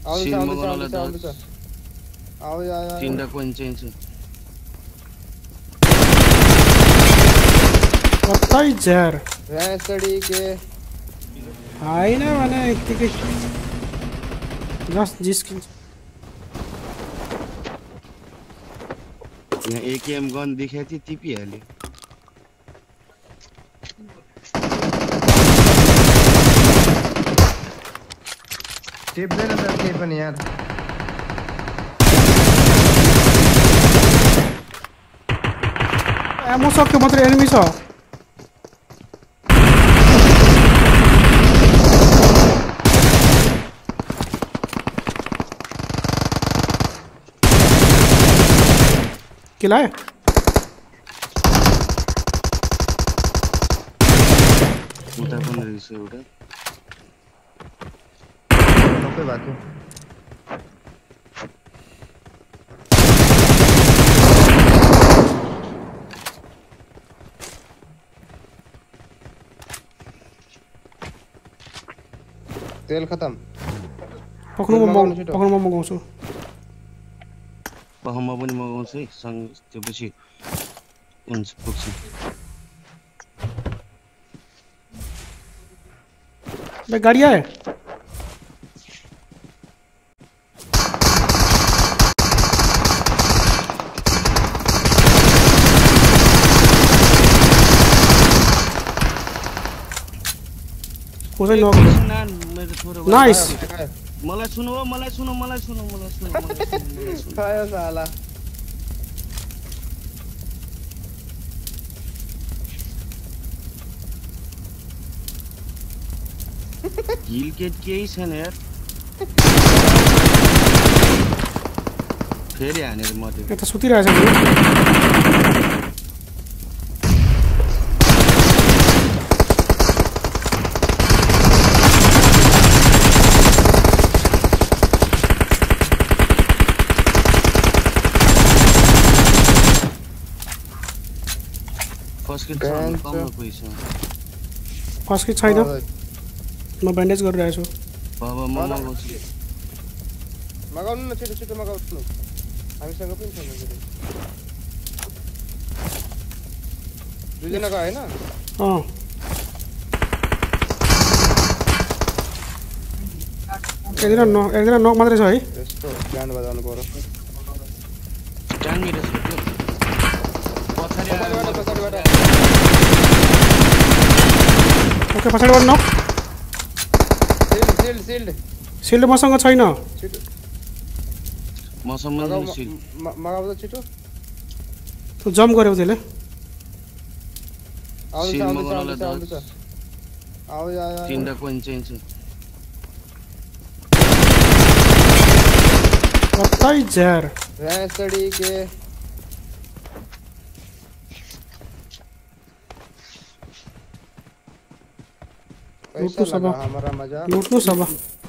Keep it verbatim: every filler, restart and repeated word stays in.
सिल मगाउनलाई दस आओ यार तीनटा कोइन चाहिन्छ कतै जार रेसडी के हैन भने यतिकै जस्ट जिस्किन्छ यहाँ एकेएम गन देखाएको थियो टिपिहाल्यो टिप्दैन त केही पनि यार एमो सक्यो मात्र एनिमी छ के लाए उता पनि रहेछ एउटा सबै भएको तेल खत्म पक्नु म पक्नु म मगाउँछु पहमा पनि मगाउँछु है सँग त्यसपछि हुन्छ पुग्छ बे गाडी आए कोही नक नाइस मलाई सुनो मलाई सुनो मलाई सुनो मलाई सुनो मलाई सुनो खायो साला हिल केट केही छैन यार फेरि हानेर मर्यो यता सुतिरहेछ नि फर्स्ट किट कम पैसा फर्स्ट किट छैन म ब्यान्डेज गरिरहेछु बाबा म मगाउँछु मगाउनु न छिटो छिटो मगाउनु हामीसँग पनि छैन दुईजनाको हैन अँ एकजना नक एकजना नक मात्रै छ है यस्तो ब्यान्ड बजाउनु पर्यो जान्ने रहेछ त्यो पछाडि पछाडिबाट ओके पछाडिबाट नक शिल्ड शिल्ड शिल्ड मसँग छैन छिटो मसँग शिल्ड मगाउ त छिटो तँ जम्प गर्यौ त्यसले आउँछ आउँछ आउँछ आउ यार तीनटा कोइन चाहिन्छ कतै जार रेसडी के लुट्नु सब हमारा मजा लुट्नु सब